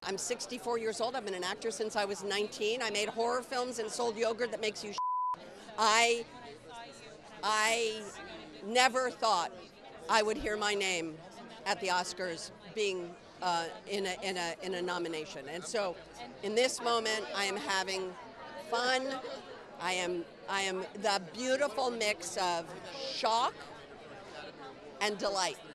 I'm 64 years old. I've been an actor since I was 19. I made horror films and sold yogurt that makes you I never thought I would hear my name at the Oscars being in a nomination. And so in this moment, I am having fun. I am the beautiful mix of shock and delight.